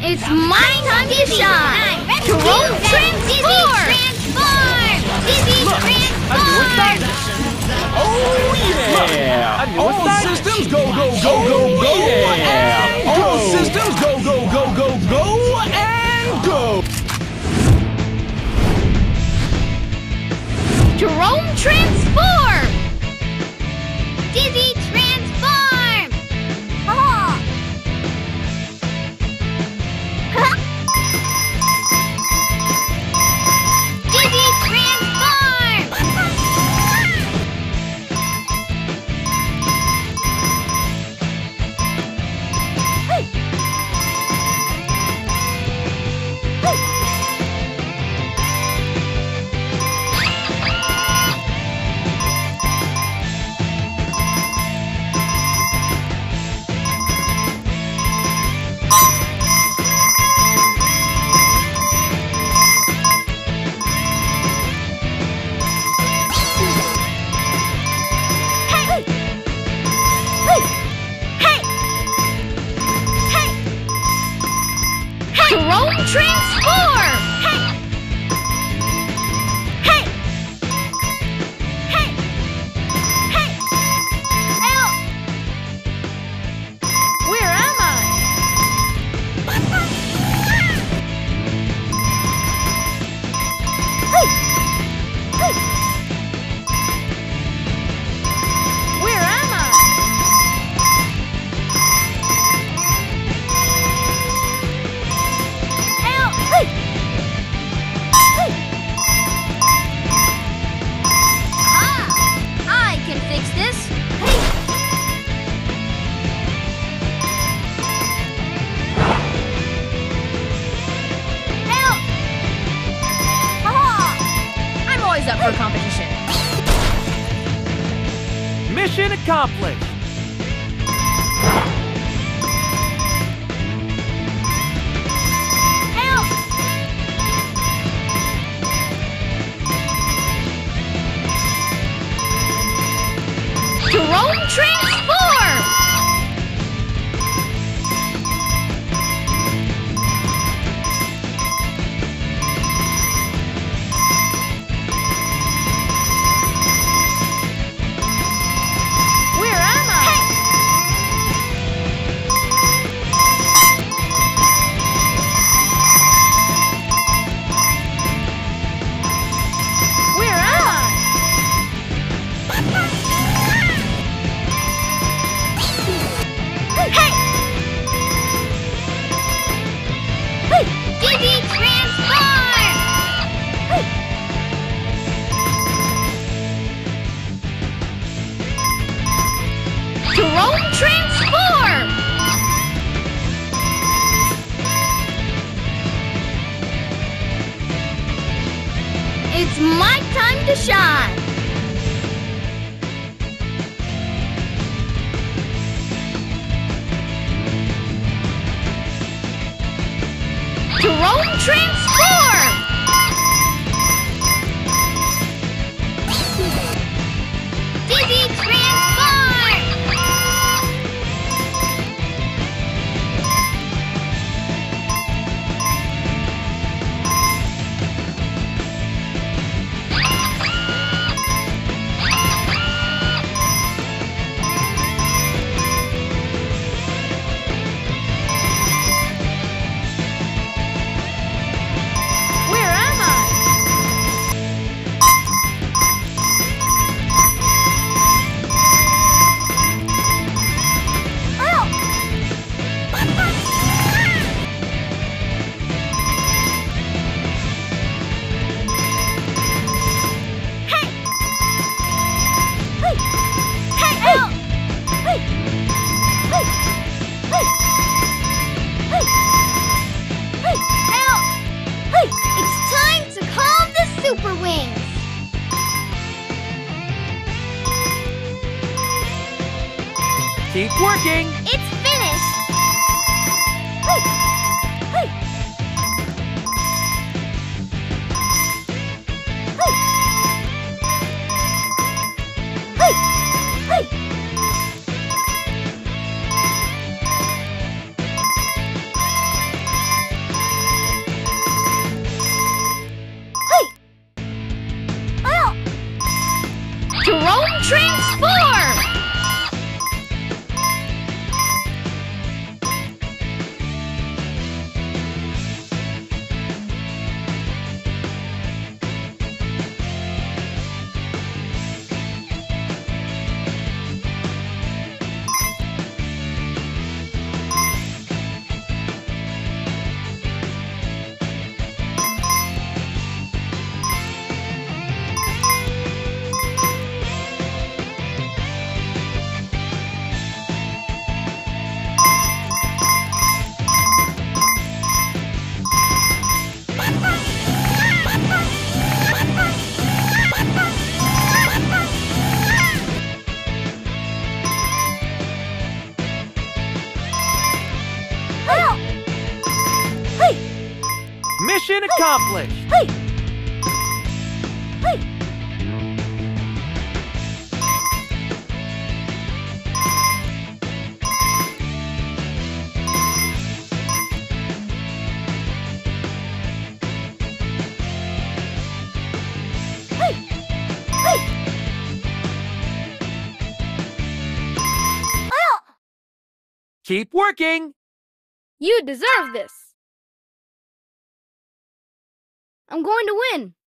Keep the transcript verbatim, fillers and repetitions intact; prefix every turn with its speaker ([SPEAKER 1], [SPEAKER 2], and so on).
[SPEAKER 1] It's my time to shine! Jerome transform! Dizzy transform!
[SPEAKER 2] Oh yeah! All systems go, go, go, go, go!
[SPEAKER 3] Yeah.
[SPEAKER 2] All systems go, go, go, go, go, and go!
[SPEAKER 1] Jerome transform! Dizzy transform! Oh. Huh? Dizzy transform! Jerome transform! Hey! Hey! Hey! Hey! Help! Where am I? Hey! Hey! Where am I? I can fix this. Help! Ah! I'm always up for a competition.
[SPEAKER 3] Mission accomplished.
[SPEAKER 1] Help! Jerome transform! Where am I? Where am I? Hey! Hey! Dizzy transform! Hey! Jerome transform! It's my time to shine! Jerome transform! Dizzy transform! Where am I? Help! Hey! Hey! Hey! Help! Hey! Hey! Hey! Hey! Hey! Help! Hey! It's time to calm the super wings!
[SPEAKER 3] Keep working.
[SPEAKER 1] It's finished! Hey! Hey! Hey! Hey! Hey!
[SPEAKER 3] Mission accomplished.
[SPEAKER 1] Hey! Hey!
[SPEAKER 3] Keep working.
[SPEAKER 1] You deserve this. I'm going to win.